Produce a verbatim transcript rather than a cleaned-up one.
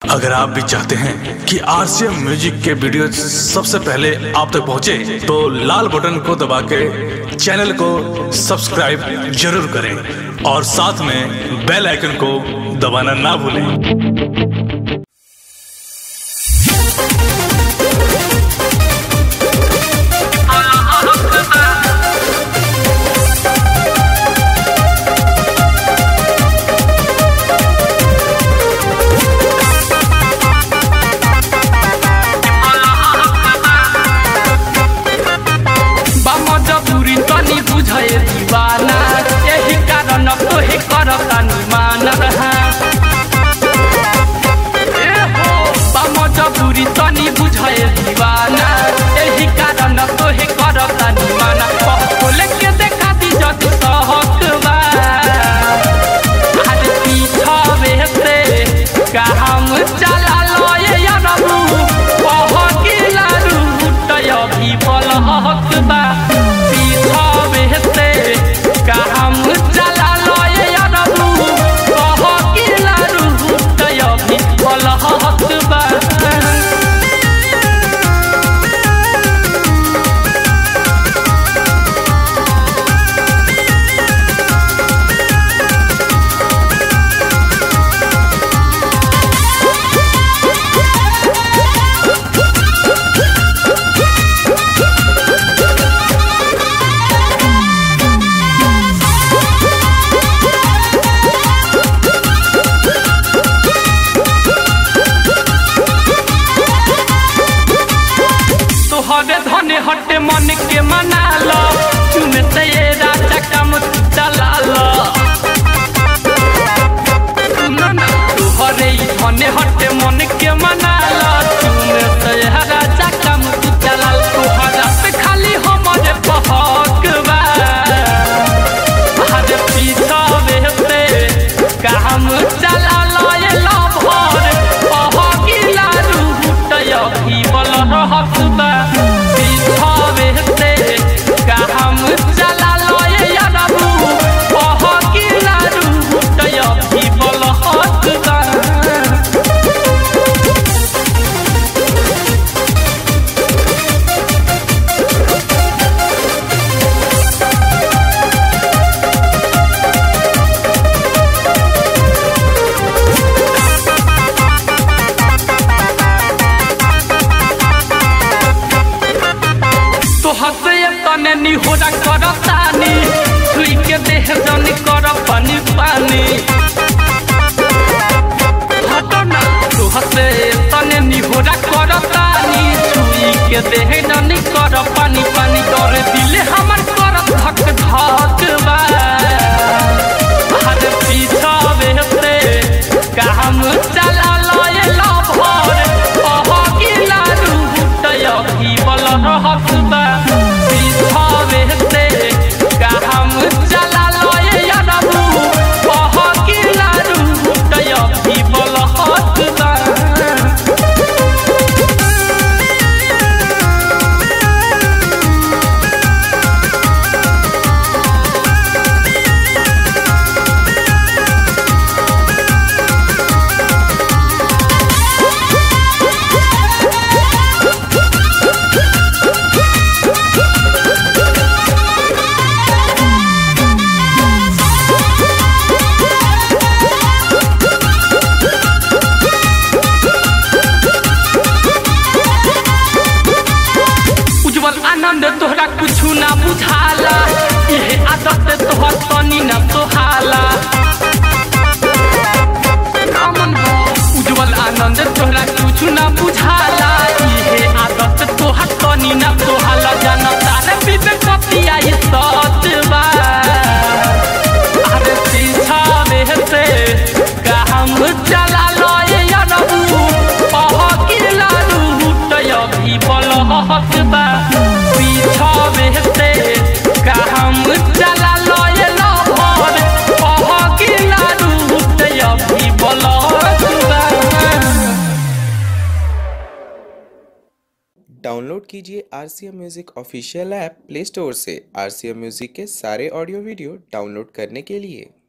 अगर आप भी चाहते हैं कि आरसीएम म्यूजिक के वीडियो सबसे पहले आप तक पहुंचे, तो लाल बटन को दबा के चैनल को सब्सक्राइब जरूर करें और साथ में बेल आइकन को दबाना ना भूलें। दीवाना यही कारण तो ही करता निमान मजबूरी तनी बुझे दीवाना यही कारण तो ही करता निमाना बोले के देखा दी जद सहकबा आज पीछे से काम चला लो ये यारू कह गिला रूट अभी बल हकबा काम चला लो ये यारू कह गिला रूट अभी बल हकबा। हरे धने हटे मन के मना लो चुने से ये राजा काम चला लो तू हरे धने हटे मन के मना लो चुने से ये राजा काम चला लो तू हरा पे खाली हमारे बहकबा हरे पीछे से काम चला लो ये लभर कह गिला रूट अभी बल हकबा। काम चला लो ये यारू कह गिला रूट अभी बल हकबा। तने निहोरा करतानी छुई के देह जन कर पानी पानी हटना तू हसे तने निहोरा करतानी छुई के देह जन कर पानी पानी कर दिले हमर कर धक धकबा हर पीछे से काम चला लो ये लभर कह गिला रूट अभी बल हकबा। काम चला लो ये यारू कह गिला रूट अभी बल हकबा। तोहरा कुछ ना बुझाला ये आदत तोहर तनी ना तोहाला उज्जवल आनंद तोहरा कुछ ना बुझाला ये आदत तोहर तनी ना तोहाला जनता रे विवेक पतिया ये सचबा अरे पीछे से काम चला लो ये यारू कह गिला रूट अभी बल हकबा। काम चला लो ये लभर कह गिला रूट अभी बल हकबा। डाउनलोड कीजिए RCM music official app play store से आरसीएम म्यूजिक के सारे ऑडियो वीडियो डाउनलोड करने के लिए।